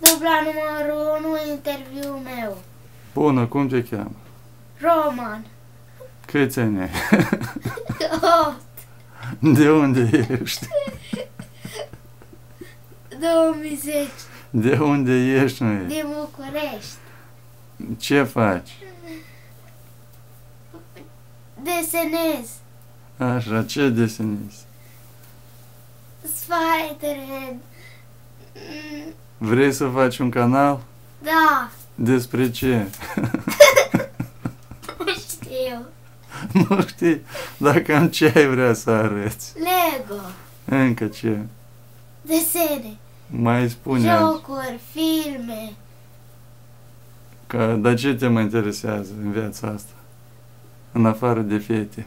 Dubla numărul 1, interviul meu. Bună, cum te cheamă? Roman. Câți ani ai? 8. De unde ești? 2010. De unde ești, măi? Din București. Ce faci? Desenez. Așa, ce desenezi? Spider-Man. Vrei să faci un canal? Da. Despre ce? Nu știu. Nu știi? Dar cam ce ai vrea să arăți? Lego. Încă ce? Desene. Mai spune. Jocuri, filme. Dar ce te mai interesează în viața asta? În afară de fete.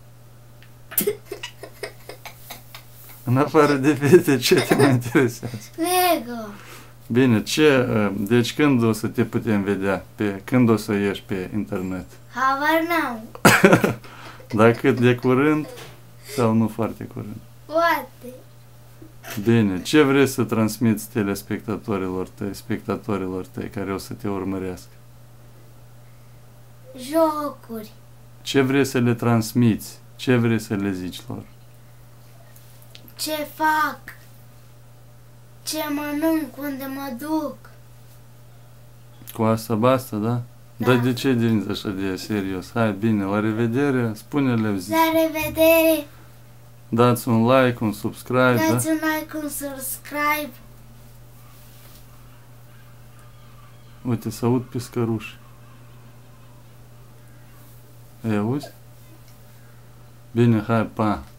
În afară de fete, ce te mai interesează? Lego. Bine, deci când o să te putem vedea? Când o să ieși pe internet? Habar n-am. Dar cât de curând sau nu foarte curând? Poate. Bine, ce vrei să transmiți spectatorilor tăi care o să te urmărească? Jocuri. Ce vrei să le transmiți? Ce vrei să le zici lor? Ce fac? Ce mănânc? Unde mă duc? Cu asta basta, da? Da. Dar de ce deveniți așa de serios? Hai, bine, la revedere, spune-le, zi. La revedere! Dați un like, un subscribe, Dați da? un like, un subscribe. Uite, să aud pescăruși. Îi auzi? Bine, hai, pa!